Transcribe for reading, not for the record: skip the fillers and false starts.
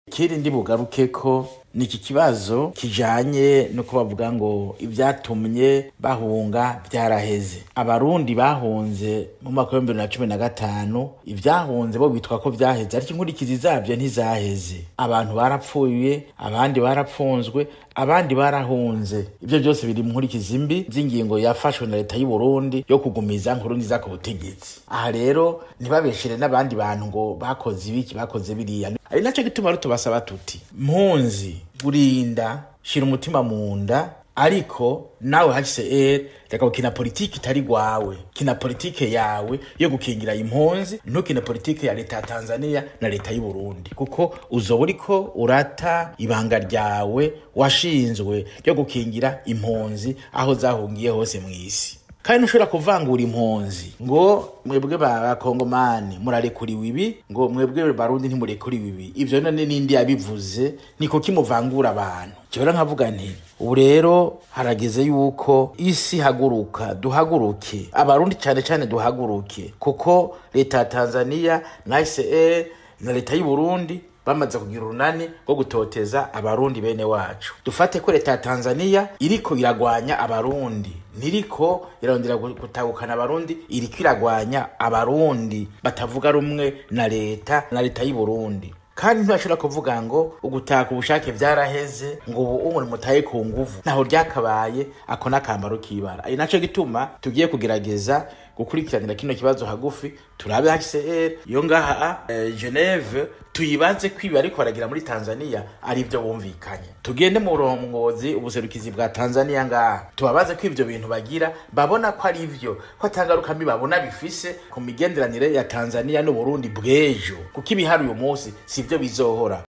Kiri ndi bugaruke ko niki kibazo kijanye no kubavuga ngo ivyatumye bahunga byaraheze. Abarundi bahunze mu mwaka wa 2015, ivyahunze bo bitwa ko vyaheze ariko inkurikizi zavyo ntizaheze. Abantu barapfuye, abandi barapfunzwe, abandi barahunze. Ivyo byose biri mu nkurikizi mbi z'ingingo yafashwe na leta y'u Burundi yo kugumiza Nkurunziza ku butegetsi. Aha rero ntibabeshere n'abandi bantu ngo bakoze ibiki bakoze biriya. Ari naco gituma rutubasaba tuti mpunzi burinda shira umutima munda, ariko nawe HCR reka gukina politike itari gwawe, kina politike yawe yo gukingira impunzi, ntukina politike ya leta ya Tanzaniya na leta y'u Burundi, kuko uzoba uriko urata ibanga ryawe washinzwe ryo gukingira impunzi aho zahungiye hose mw'isi. Kandi ntushobora kuvangura impunzi ngo mwebwe bakongomani murarekuriwe ibi, ngo mwebwe barundi ntimurekuriwe ibi. Ivyo none nindi yabivuze, niko kimuvangura abantu. Cyora nkavuga nti ubu rero harageze yuko isi haguruka, duhaguruke, abarundi cyane duhaguruke, kuko leta ya Tanzaniya na HCR na leta y'u Burundi bamaze kugira urunani rwo gutoteza abarundi bene wacu. Dufate ko leta ya Tanzaniya iriko iragwanya abarundi, niriko irondera gutahukana abarundi, iriko iragwanya abarundi batavuga rumwe na leta y'u Burundi. Kandi ntibashobora kuvuga ngo ugutaka ubushake vyaraheze, ngo ubu mutaye ku nguvu, naho ryakabaye ako nakambaro kibara. Ari naco gituma tugiye kugerageza gukurikiranira kino kibazo hagufi, turabe HCR yo ngaha Geneve, tuyibaze kwiba ariko aragira muri Tanzaniya ari byo bumvikanye. Tugende mu rongozi ubuserukizi bwa Tanzaniya ngaha, tubabaze ko ivyo bintu bagira babona ko ari ivyo, ko atangaruka mbi babona bifise ku migenderanire ya Tanzaniya no Burundi bwejo, kuko ibihari uyu munsi sivyo bizohora.